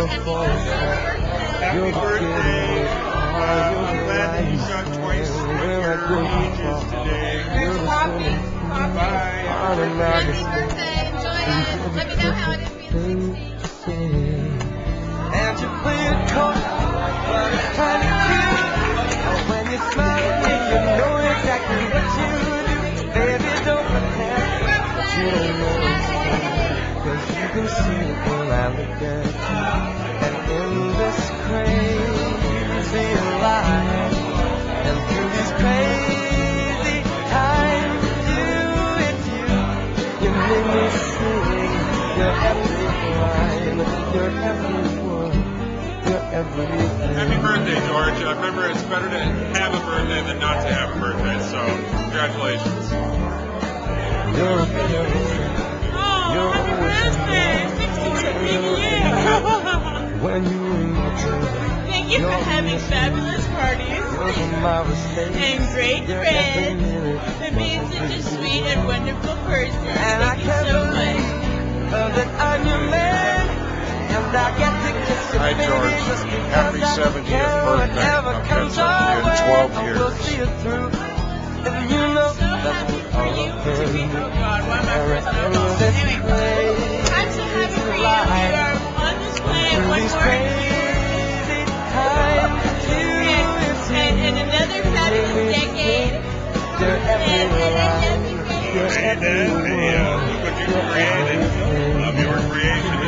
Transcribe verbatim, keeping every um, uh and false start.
Happy birthday. Uh, I'm glad that you got twice what your age is today. Here's coffee. Coffee. Bye. Happy birthday. Enjoy it. Let me know how it is being sixteen. And you play it cold, but it's kind of cute. When you smile at me, you know exactly what you do. Baby, don't pretend that you don't know it's true. 'Cause you can see it when I look at you. And in this crazy life, and through these crazy times, you, it's you. You make me sing your every line, your every word, your everything. Happy birthday, George. Uh, remember, it's better to have a birthday than not to have a birthday, so congratulations. You're a beautiful. Oh, happy birthday! sixty-two big year! When you ring the bell, Thank you for having fabulous parties you're my mistake. and great You're friends every minute. and being such a sweet and wonderful person. And I Thank you can't so much. believe uh, that I'm your man. And I get to kiss you, Hi, baby, George. just because Happy I seventieth care birthday. whatever I've comes been with our you way. twelve I will years. see it through. And you know So that's happy what for all you of to be, them. oh God, why am I pressing And on? this Anyway, crazy I'm so happy for you. We life. are on this planet Through one these more year. crazy times, you, it's you. And, and another fabulous decade. You're And, and I everywhere. love you, baby. You're Hey, Dad. Hey, uh, look what you created. Love your creation.